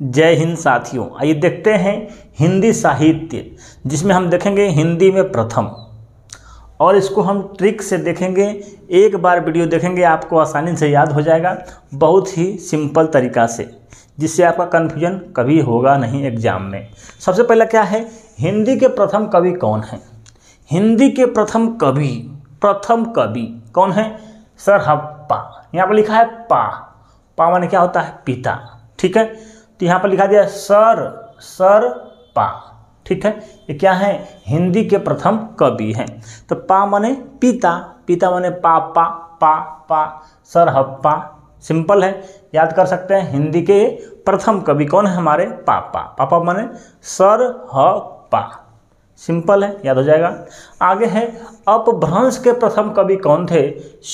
जय हिंद साथियों। आइए देखते हैं हिंदी साहित्य, जिसमें हम देखेंगे हिंदी में प्रथम, और इसको हम ट्रिक से देखेंगे। एक बार वीडियो देखेंगे आपको आसानी से याद हो जाएगा, बहुत ही सिंपल तरीका से, जिससे आपका कन्फ्यूजन कभी होगा नहीं एग्जाम में। सबसे पहला क्या है, हिंदी के प्रथम कवि कौन है? हिंदी के प्रथम कवि कौन है? सरहप्पा। यहाँ पर लिखा है पा माने क्या होता है? पिता। ठीक है, तो यहाँ पर लिखा दिया सर पा। ठीक है, ये क्या है? हिंदी के प्रथम कवि हैं। तो पा माने पिता माने पा सरहप्पा। सिंपल है, याद कर सकते हैं। हिंदी के प्रथम कवि कौन है? हमारे पापा माने सरहप्पा। सिंपल है, याद हो जाएगा। आगे है अपभ्रंश के प्रथम कवि कौन थे?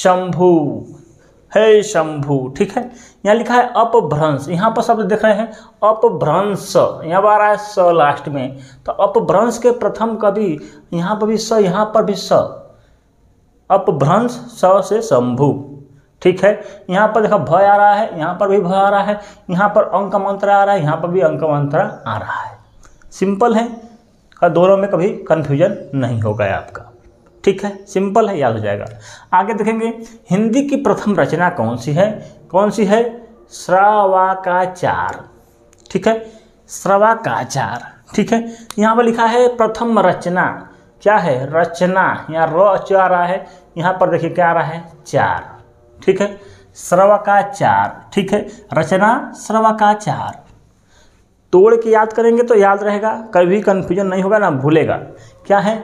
शंभू। ठीक है, यहाँ लिखा है अपभ्रंश। यहाँ पर शब्द देख रहे हैं अपभ्रंश, यहाँ पर आ रहा है स लास्ट में। तो अपभ्रंश के प्रथम कवि, यहाँ पर भी स, यहाँ पर भी स। अपभ्रंश स से शंभू। ठीक है, यहाँ पर देखो भ आ रहा है, यहाँ पर भी भ आ रहा है, यहाँ पर अंक मंत्र आ रहा है, यहाँ पर भी अंक मंत्र आ रहा है। सिंपल है, दोनों में कभी कंफ्यूजन नहीं होगा आपका। ठीक है, सिंपल है, याद हो जाएगा। आगे देखेंगे हिंदी की प्रथम रचना कौन सी है? श्रावकाचार। ठीक है, श्रावकाचार। ठीक है, यहाँ पर लिखा है प्रथम रचना। क्या है? रचना। यहाँ र आ रहा है, यहाँ पर देखिए क्या आ रहा है? चार। ठीक है, श्रावकाचार। ठीक है, रचना श्रावकाचार। तोड़ के याद करेंगे तो याद रहेगा, कभी कंफ्यूजन नहीं होगा ना, भूलेगा। क्या है?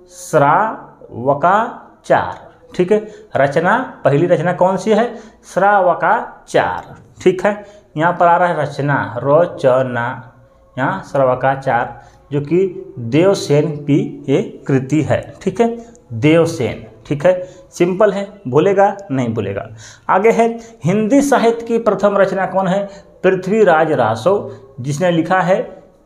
श्रावकाचार। ठीक है, रचना, पहली रचना कौन सी है? श्रावकाचार। ठीक है, यहाँ पर आ रहा है रचना रचना, यहाँ श्रावकाचार, जो कि देवसेन की ये कृति है। ठीक है, देवसेन। ठीक है, सिंपल है, भूलेगा नहीं भूलेगा। आगे है हिंदी साहित्य की प्रथम रचना कौन है? पृथ्वीराज रासो, जिसने लिखा है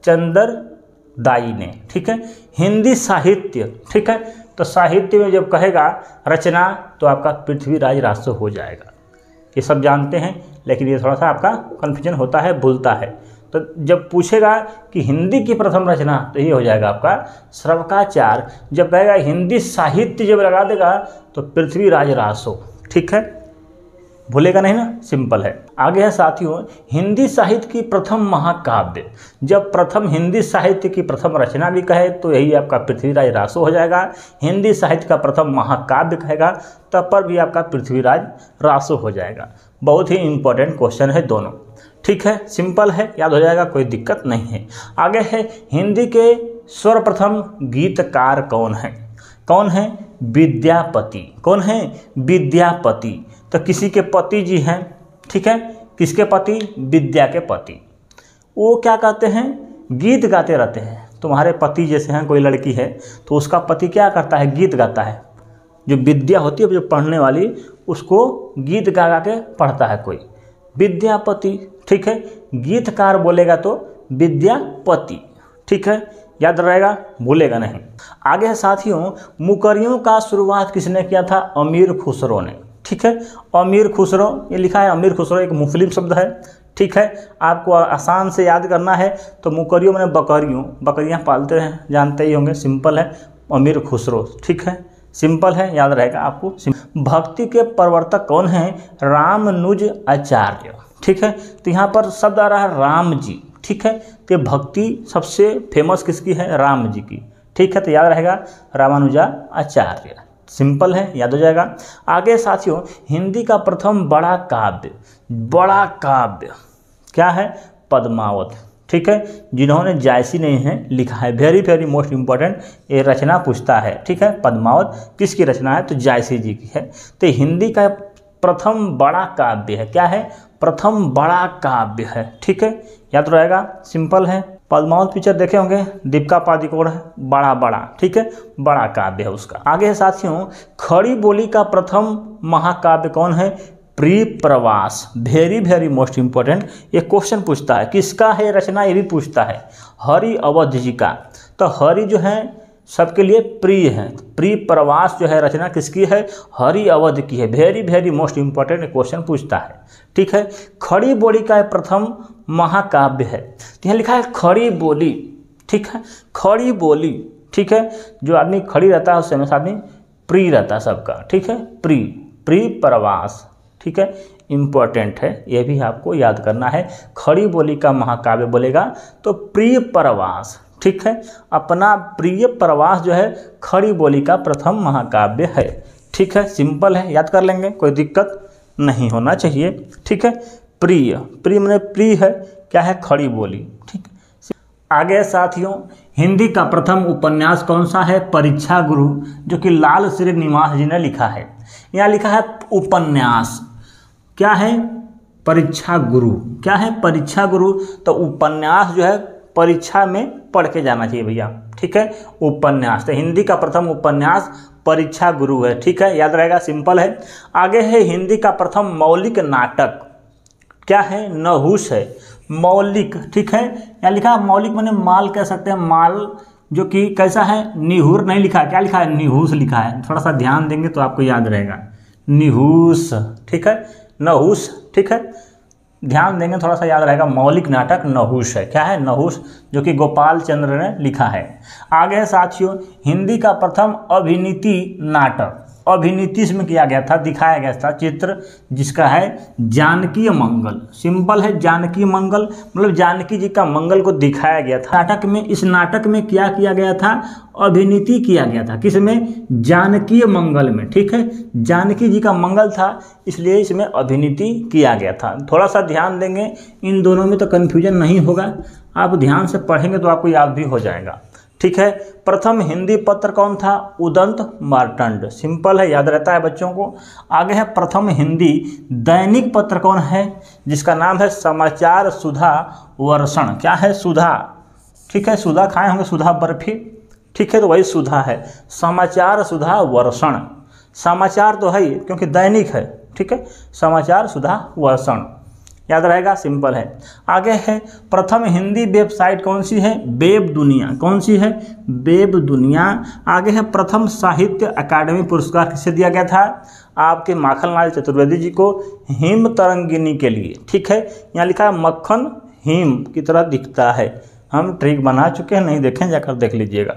चंद्रदाई ने। ठीक है, हिंदी साहित्य। ठीक है, तो साहित्य में जब कहेगा रचना तो आपका पृथ्वीराज रासो हो जाएगा। ये सब जानते हैं, लेकिन ये थोड़ा सा आपका कन्फ्यूजन होता है, भूलता है। तो जब पूछेगा कि हिंदी की प्रथम रचना, तो ये हो जाएगा आपका श्रावकाचार। जब कहेगा हिंदी साहित्य, जब लगा देगा तो पृथ्वीराज रासो। ठीक है, भूलेगा नहीं ना, सिंपल है। आगे है साथियों हिंदी साहित्य की प्रथम महाकाव्य। जब प्रथम हिंदी साहित्य की प्रथम रचना भी कहे तो यही आपका पृथ्वीराज रासो हो जाएगा। हिंदी साहित्य का प्रथम महाकाव्य कहेगा तब पर भी आपका पृथ्वीराज रासो हो जाएगा। बहुत ही इंपॉर्टेंट क्वेश्चन है दोनों। ठीक है, सिंपल है, याद हो जाएगा, कोई दिक्कत नहीं है। आगे है हिंदी के सर्वप्रथम गीतकार कौन है? विद्यापति। कौन है? विद्यापति। तो किसी के पति जी हैं। ठीक है, किसके पति? विद्या के पति। वो क्या कहते हैं? गीत गाते रहते हैं। तुम्हारे पति जैसे हैं, कोई लड़की है तो उसका पति क्या करता है? गीत गाता है। जो विद्या होती है, जो पढ़ने वाली, उसको गीत गा गा के पढ़ता है कोई, विद्यापति। ठीक है, गीतकार बोलेगा तो विद्यापति। ठीक है, याद रहेगा, भूलेगा नहीं। आगे है साथियों मुकरियों का शुरुआत किसने किया था? अमीर खुसरो ने। ठीक है, अमीर खुसरो, ये लिखा है अमीर खुसरो, एक मुस्लिम शब्द है। ठीक है, आपको आसान से याद करना है तो मुकरियों मैंने बकरियाँ पालते हैं, जानते ही होंगे। सिंपल है, अमीर खुसरो। ठीक है, सिंपल है, याद रहेगा आपको। भक्ति के प्रवर्तक कौन है? रामानुज आचार्य। ठीक है, तो यहाँ पर शब्द आ रहा है राम जी। ठीक है, तो भक्ति सबसे फेमस किसकी है? राम जी की। ठीक है, तो याद रहेगा रामानुजा आचार्य। सिंपल है, याद हो जाएगा। आगे साथियों हिंदी का प्रथम बड़ा काव्य क्या है? पद्मावत। ठीक है, जिन्होंने जायसी नहीं है लिखा है, वेरी मोस्ट इंपॉर्टेंट, ये रचना पूछता है। ठीक है, पद्मावत किसकी रचना है? तो जायसी जी की है। तो हिंदी का प्रथम बड़ा काव्य है। क्या है? प्रथम बड़ा काव्य है। ठीक है, याद रहेगा, सिंपल है। पद्मावत पिक्चर देखे होंगे, दीपिका पादुकोण है, बड़ा। ठीक है, बड़ा काव्य है उसका। आगे है साथियों खड़ी बोली का प्रथम महाकाव्य कौन है? Priya Pravas. Very most important, ये क्वेश्चन पूछता है। किसका है रचना? ये भी पूछता है। हरि अवध जी का। तो हरि जो है सबके लिए प्रिय है। प्रिय प्रवास जो है रचना किसकी है? हरि अवध की है। वेरी मोस्ट इंपॉर्टेंट क्वेश्चन पूछता है। ठीक है, खड़ी बोली का प्रथम महाकाव्य है। तो यहाँ लिखा है खड़ी बोली, ठीक है, खड़ी बोली, ठीक है। जो आदमी खड़ी रहता है उससे हमेशा आदमी प्रिय रहता है सबका, ठीक है, प्रिय, प्रिय प्रवास, ठीक है, इम्पोर्टेंट है, ये भी आपको याद करना है। खड़ी बोली का महाकाव्य बोलेगा तो प्रिय प्रवास, ठीक है, अपना प्रिय प्रवास जो है खड़ी बोली का प्रथम महाकाव्य है, ठीक है, सिंपल है, याद कर लेंगे, कोई दिक्कत नहीं होना चाहिए, ठीक है। प्रिय, प्रिय माने प्रिय है, क्या है, खड़ी बोली, ठीक। आगे साथियों, हिंदी का प्रथम उपन्यास कौन सा है, परीक्षा गुरु, जो कि लाल श्रीनिवास जी ने लिखा है। यहाँ लिखा है उपन्यास, क्या है, परीक्षा गुरु, क्या है, परीक्षा गुरु। तो उपन्यास जो है परीक्षा में पढ़ के जाना चाहिए भैया, ठीक है, उपन्यास। तो हिंदी का प्रथम उपन्यास परीक्षा गुरु है, ठीक है, याद रहेगा, सिंपल है। आगे है हिंदी का प्रथम मौलिक नाटक, क्या है, नहुष है, मौलिक, ठीक है। यहाँ लिखा है मौलिक माने माल कह सकते हैं, माल जो कि कैसा है, निहुर नहीं लिखा है, क्या लिखा है, निहुष लिखा है, थोड़ा सा ध्यान देंगे तो आपको याद रहेगा, निहुष, ठीक है, नहुष, ठीक है, ध्यान देंगे थोड़ा सा याद रहेगा। मौलिक नाटक नहुष है, क्या है, नहुष, जो कि गोपाल चंद्र ने लिखा है। आगे है साथियों, हिंदी का प्रथम अभिनीति नाटक, अभिनीति इसमें किया गया था, दिखाया गया था चित्र, जिसका है जानकी मंगल, सिंपल है, जानकी मंगल, मतलब जानकी जी का मंगल को दिखाया गया था नाटक में। इस नाटक में क्या किया गया था, अभिनीति किया गया था, किसमें, जानकी मंगल में, ठीक है, जानकी जी का मंगल था, इसलिए इसमें अभिनीति किया गया था। थोड़ा सा ध्यान देंगे, इन दोनों में तो कन्फ्यूजन नहीं होगा, आप ध्यान से पढ़ेंगे तो आपको याद भी हो जाएगा, ठीक है। प्रथम हिंदी पत्र कौन था, उदंत मार्तंड, सिंपल है, याद रहता है बच्चों को। आगे है प्रथम हिंदी दैनिक पत्र कौन है, जिसका नाम है समाचार सुधा वर्षण, क्या है, सुधा, ठीक है, सुधा खाए होंगे, सुधा बर्फी, ठीक है, तो वही सुधा है, समाचार सुधा वर्षण, समाचार तो है ही क्योंकि दैनिक है, ठीक है, समाचार सुधा वर्षण, याद रहेगा, सिंपल है। आगे है प्रथम हिंदी वेबसाइट कौन सी है, वेब दुनिया, कौन सी है, वेब दुनिया। आगे है प्रथम साहित्य अकादमी पुरस्कार किसे दिया गया था, आपके माखनलाल चतुर्वेदी जी को, हिम तरंगिनी के लिए, ठीक है। यहाँ लिखा है मक्खन हिम की तरह दिखता है, हम ट्रिक बना चुके हैं, नहीं देखें जाकर देख लीजिएगा।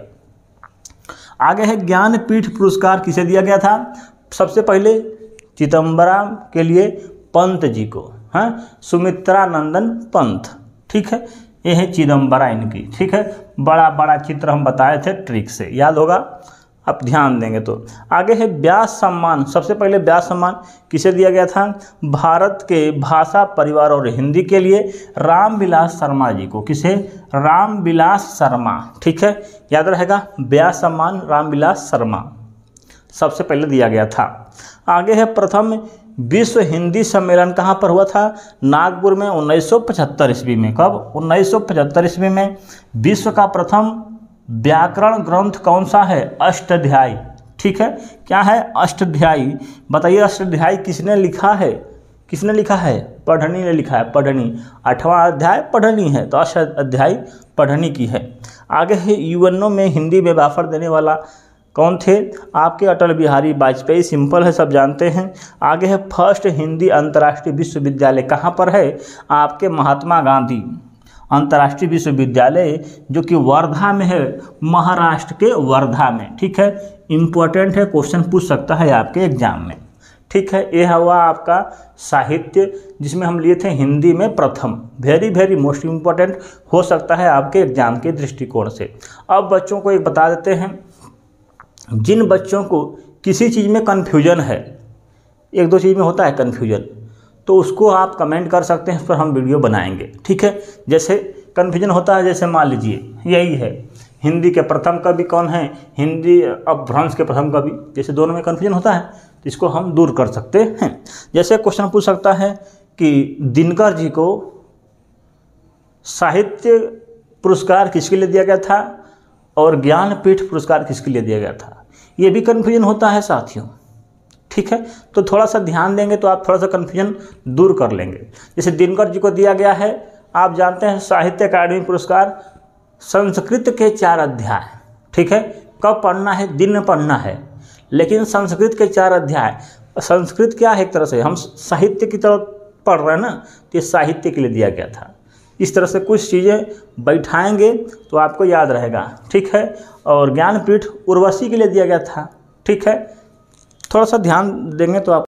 आगे है ज्ञानपीठ पुरस्कार किसे दिया गया था, सबसे पहले चिदम्बरम के लिए पंत जी को, हाँ, सुमित्रा नंदन पंत, ठीक है, ये है चिदम्बरा इनकी, ठीक है, बड़ा बड़ा चित्र हम बताए थे, ट्रिक से याद होगा, आप ध्यान देंगे तो। आगे है व्यास सम्मान, सबसे पहले व्यास सम्मान किसे दिया गया था, भारत के भाषा परिवार और हिंदी के लिए रामविलास शर्मा जी को, किसे, रामविलास शर्मा, ठीक है, याद रहेगा, व्यास सम्मान रामविलास शर्मा सबसे पहले दिया गया था। आगे है प्रथम विश्व हिंदी सम्मेलन कहाँ पर हुआ था, नागपुर में 1975 ईस्वी में, कब, 1975 ईस्वी में। विश्व का प्रथम व्याकरण ग्रंथ कौन सा है, अष्टाध्यायी, ठीक है, क्या है, अष्टाध्यायी। बताइए अष्टाध्यायी किसने लिखा है, किसने लिखा है, पढ़नी ने लिखा है, पढ़नी, 8वां अध्याय पढ़नी है, तो अष्टाध्यायी पढ़नी की है। आगे है यूएनओ में हिंदी में ऑफर देने वाला कौन थे, आपके अटल बिहारी वाजपेयी, सिंपल है, सब जानते हैं। आगे है फर्स्ट हिंदी अंतर्राष्ट्रीय विश्वविद्यालय कहाँ पर है, आपके महात्मा गांधी अंतर्राष्ट्रीय विश्वविद्यालय, जो कि वर्धा में है, महाराष्ट्र के वर्धा में, ठीक है, इम्पोर्टेंट है, क्वेश्चन पूछ सकता है आपके एग्जाम में, ठीक है। ये हुआ आपका साहित्य, जिसमें हम लिए थे हिंदी में प्रथम, वेरी वेरी मोस्ट इम्पोर्टेंट हो सकता है आपके एग्जाम के दृष्टिकोण से। अब बच्चों को एक बता देते हैं, जिन बच्चों को किसी चीज़ में कन्फ्यूजन है, एक दो चीज़ में होता है कन्फ्यूजन, तो उसको आप कमेंट कर सकते हैं, उस पर हम वीडियो बनाएंगे, ठीक है। जैसे कन्फ्यूजन होता है, जैसे मान लीजिए यही है, हिंदी के प्रथम कवि कौन है, हिंदी अपभ्रंश के प्रथम कवि, जैसे दोनों में कन्फ्यूजन होता है, तो इसको हम दूर कर सकते हैं। जैसे क्वेश्चन पूछ सकता है कि दिनकर जी को साहित्य पुरस्कार किसके लिए दिया गया था और ज्ञानपीठ पुरस्कार किसके लिए दिया गया था, ये भी कन्फ्यूजन होता है साथियों, ठीक है। तो थोड़ा सा ध्यान देंगे तो आप थोड़ा सा कन्फ्यूजन दूर कर लेंगे। जैसे दिनकर जी को दिया गया है, आप जानते हैं, साहित्य अकादमी पुरस्कार संस्कृत के 4 अध्याय, ठीक है, कब पढ़ना है, दिन में पढ़ना है, लेकिन संस्कृत के 4 अध्याय, संस्कृत क्या है, एक तरह से हम साहित्य की तरफ पढ़ रहे हैं ना, तो ये साहित्य के लिए दिया गया था। इस तरह से कुछ चीज़ें बैठाएंगे तो आपको याद रहेगा। ठीक है, और ज्ञानपीठ उर्वशी के लिए दिया गया था। ठीक है, थोड़ा सा ध्यान देंगे तो आप